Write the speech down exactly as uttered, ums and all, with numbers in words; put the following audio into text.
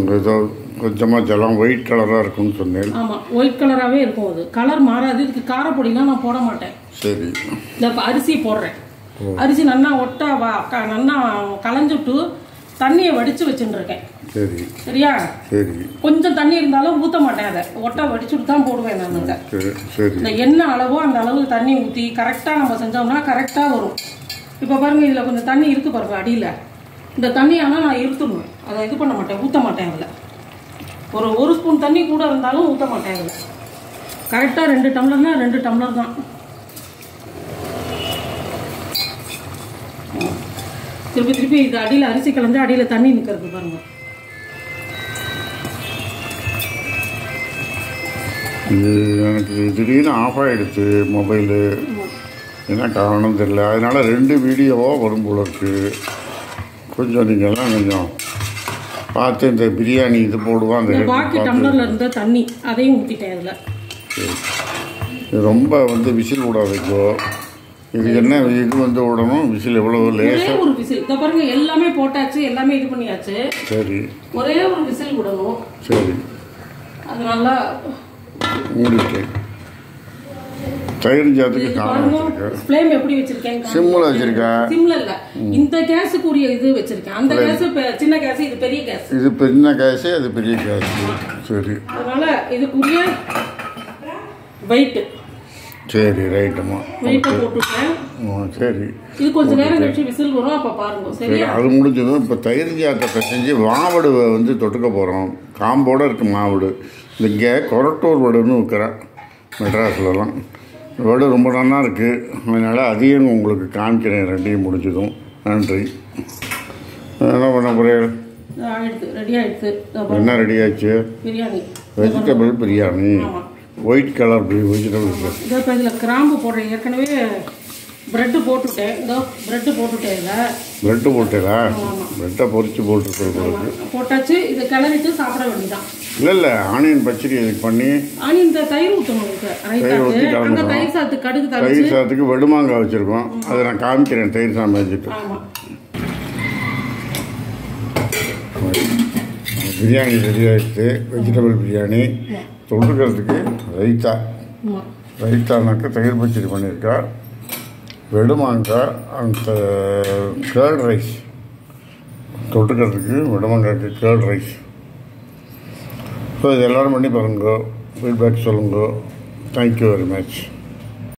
ஏதோ கொஞ்சமாக ஜலம் ஒயிட் கலராக இருக்கும்னு சொன்னேன். ஆமாம், ஒயிட் கலராகவே இருக்கும். அது கலர் மாறாது. இதுக்கு காரப்பொடிலாம் நான் போட மாட்டேன். சரி, இந்த அரிசி போடுறேன். அரிசி நல்லா ஒட்டா வா நல்லா களைஞ்சுட்டு தண்ணியை வடித்து வச்சுட்டு இருக்கேன். சரி சரியா? சரி. கொஞ்சம் தண்ணி இருந்தாலும் ஊற்ற மாட்டேன். அதை ஒட்டா வடிச்சுட்டு தான் போடுவேன் நான். அதை சரி, இந்த என்ன அளவோ அந்த அளவுக்கு தண்ணி ஊற்றி கரெக்டாக நம்ம செஞ்சோம்னா கரெக்டாக வரும். இப்போ பாருங்கள், இதில் கொஞ்சம் தண்ணி இருக்குது பாருங்கள் அடியில். இந்த தண்ணியானால் நான் இருத்துடுவேன். அதை இது பண்ண மாட்டேன், ஊற்ற மாட்டேன். அதில் ஒரு ஒரு ஸ்பூன் தண்ணி கூட இருந்தாலும் ஊற்ற மாட்டேன். அதில் கரெக்டாக ரெண்டு டம்ளர்னா ரெண்டு டம்ளர் தான். திருப்பி திருப்பி இது அடியில் அரிசி கலந்து அடியில் தண்ணி நிற்கிறது பாருங்க. இது எனக்கு திடீர்னு ஆஃப் ஆகிடுச்சு மொபைலு. என்ன காரணம் தெரியல. அதனால் ரெண்டு வீடியோவாக வரும் போல இருக்குது. கொஞ்சம் நீங்கள்லாம் கொஞ்சம் பார்த்து இந்த பிரியாணி இது போடுவான். அந்த பாக்கி டம்ளரில் இருந்த தண்ணி அதையும் ஊற்றிட்டேன் அதில். ரொம்ப வந்து விசில் விடாதீங்கோ. இது என்ன இது வந்து விடணும் விசில் எவ்வளோ லேசாக ஒரு விசில். இதை பாருங்க, எல்லாமே போட்டாச்சு, எல்லாமே இது பண்ணியாச்சு. சரி, ஒரே ஒரு விசில் விடணும். சரி, அது நல்லா மூடிட்டேன். தயிர் ஜாத்துக்கு காரணம் ஃப்ளேம் எப்படி வச்சிருக்கேன்? சிம்மில் வச்சிருக்கேன். சிம்ல இல்ல, இந்த கேஸுக்குரிய இது வச்சிருக்கேன். அந்த கேஸ் சின்ன கேஸ், இது பெரிய கேஸ். இது சின்ன கேஸ், அது பெரிய கேஸ். சரி, அதனால இதுக்குரிய வெயிட். சரி, ரைட்டுமா. வெயிட்டை போட்டுட்டேன். சரி, இது கொஞ்ச நேரம் கழிச்சு விசில் வரும், அப்போ பாருங்க. சரி, அது முடிஞ்சதும் இப்போ தயிர் ஜாத்தை செஞ்சு மாவடு வந்து தொட்டுக்க போகிறோம். காம்போட இருக்குது மாவடு. இங்கே கொரட்டூர் வடுன்னு விற்கிறேன் மெட்ராஸ்லலாம். வடு ரொம்ப நல்லா இருக்குது. அதனால் அதையும் உங்களுக்கு காமிக்கிறேன். ரெண்டையும் முடிஞ்சதும். நன்றி. என்ன பண்ண போகிறேன்? ரெடி ஆகிடுச்சு. என்ன ரெடி ஆச்சு? Biryani, vegetable biryani, white colour vegetable. இதோ இப்போ இதில் கிராம்பு போடுறேன். ஏற்கனவே ப்ரெட்டு போட்டுவிட்டேன். இதோ ப்ரெட்டு போட்டுவிட்டேன். இதில் ப்ரெட்டு போட்டேடா? ப்ரெட்டை பொரிச்சு போட்டுருக்கேன். போட்டாச்சு. இதை கிளறிட்டு சாப்பிட வேண்டியதான். இல்லை இல்லை, ஆனியன் பச்சடி இதுக்கு பண்ணி ஆனியன் தயிர் ஊற்றணும். தயிர் ஊற்றி கலந்து தயிர் சாதத்துக்கு கடுகு தயிர் சாதத்துக்கு வெடுமாங்காய் வச்சுருக்கோம். அதை நான் காமிக்கிறேன். தயிர் சாதம் வச்சுட்டு பிரியாணி ரெடி ஆகிடுச்சு. வெஜிடபிள் பிரியாணி. தொட்டுக்கிறதுக்கு ரைத்தா. ரைத்தானாக்க தயிர் பச்சடி பண்ணியிருக்கா. வெடுமாங்காய் அந்த கேர்ட் ரைஸ். தொட்டுக்கிறதுக்கு வெடுமாங்காய்க்கு கேர்ட் ரைஸ். ஸோ இது எல்லோரும் பண்ணி பாருங்க. ஃபீட்பேக் சொல்லுங்க. Thank you very much.